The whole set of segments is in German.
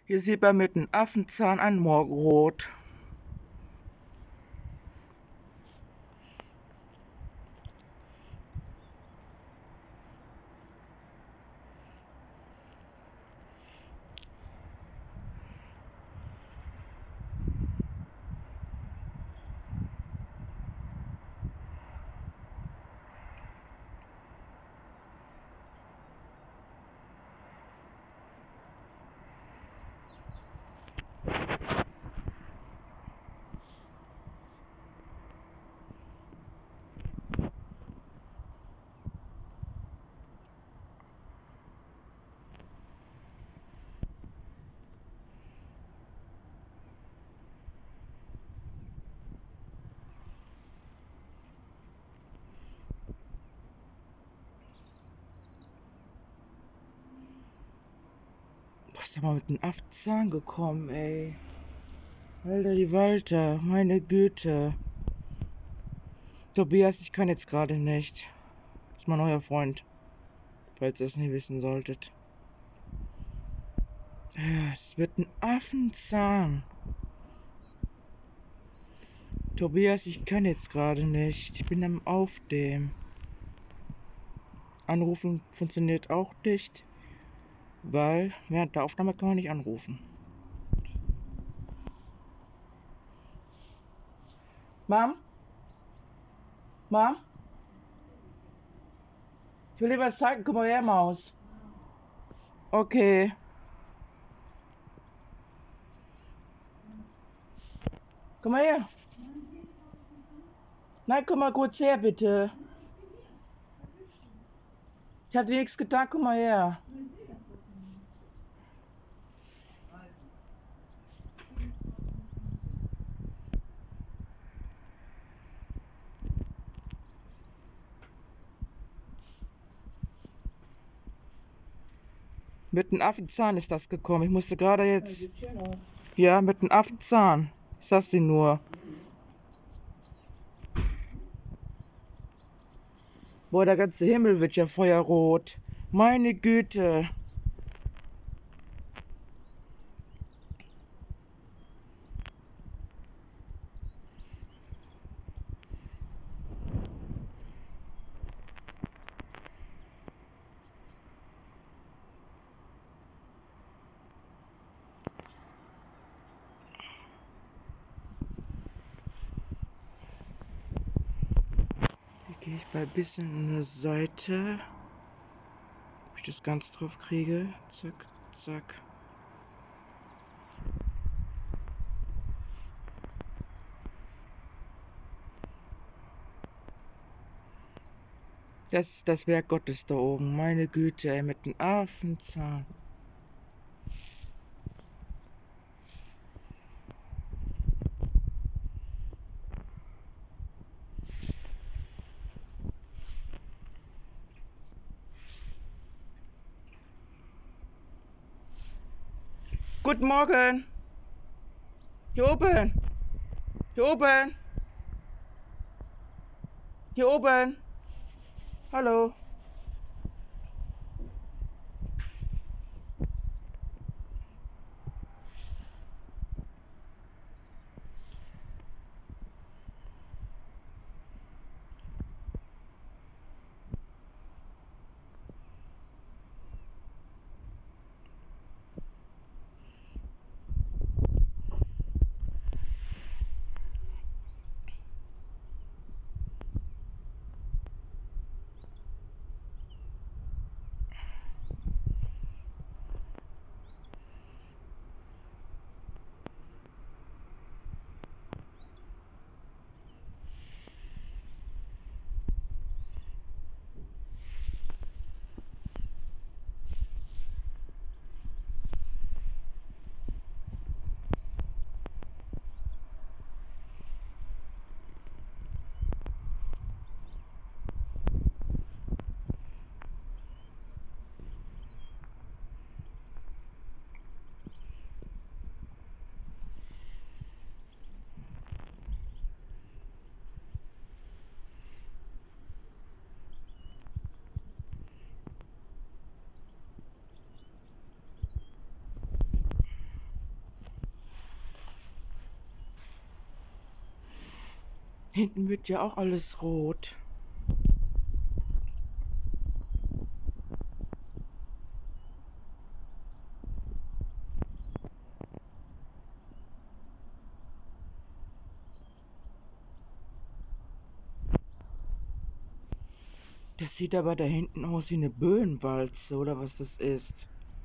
Hier sieht man mit dem Affenzahn ein Morgenrot. Was ist aber mit dem Affenzahn gekommen, ey? Alter, die Walter, meine Güte. Tobias, ich kann jetzt gerade nicht. Das ist mein neuer Freund. Falls ihr es nicht wissen solltet. Es ist mit dem Affenzahn. Tobias, ich kann jetzt gerade nicht. Ich bin am Aufnehmen. Anrufen funktioniert auch nicht, weil während der Aufnahme kann man nicht anrufen. Mom? Mom? Ich will dir was zeigen. Komm mal her, Maus. Okay. Komm mal her. Nein, komm mal kurz her, bitte. Ich hab dir nichts getan, komm mal her. Mit dem Affenzahn ist das gekommen. Ich musste gerade jetzt... Ja, mit dem Affenzahn. Ich sag's dir nur. Boah, der ganze Himmel wird ja feuerrot. Meine Güte. Hier gehe ich mal ein bisschen an eine Seite. Ob ich das ganz drauf kriege. Zack, zack. Das ist das Werk Gottes da oben. Meine Güte, ey, mit dem Affenzahn. Guten Morgen. Hier oben. Hier oben. Hier oben. Hallo. Hinten wird ja auch alles rot. Das sieht aber da hinten aus wie eine Böenwalze, oder was das ist.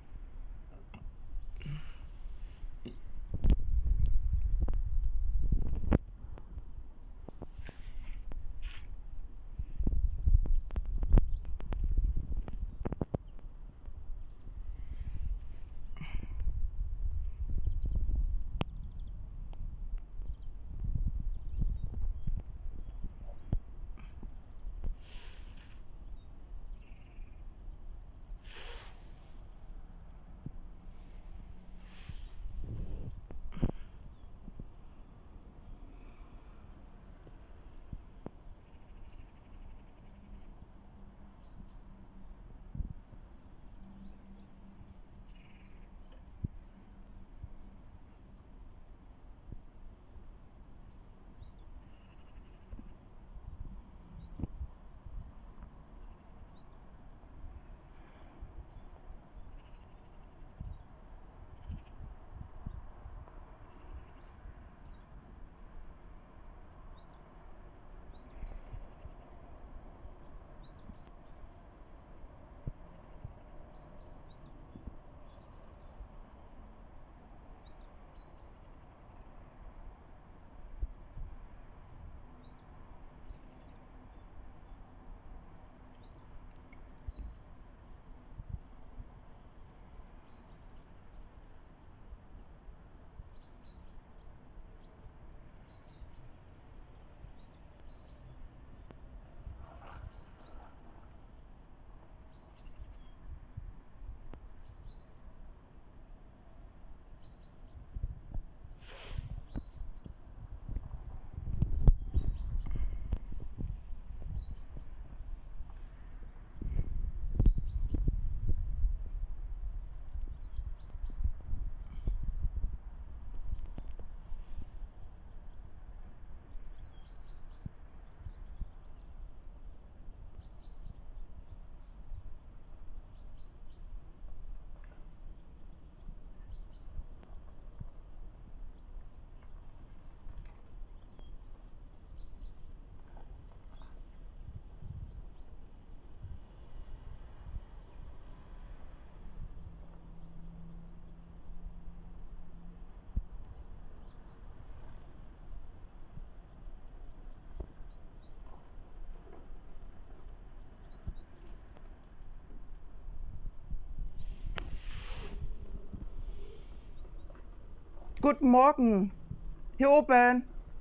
Guten Morgen. Hier oben.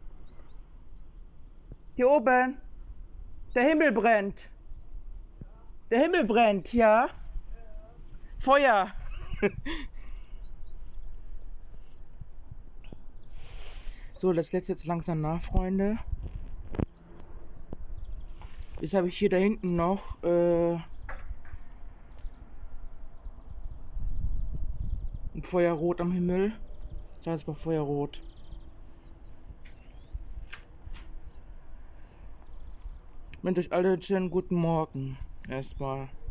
Hier oben. Der Himmel brennt. Der Himmel brennt, ja. Feuer. So, das lässt jetzt langsam nach, Freunde. Jetzt habe ich hier da hinten noch ein Feuerrot am Himmel. Das heißt mal Feuerrot. Ich wünsche euch alle einen schönen guten Morgen. Erstmal.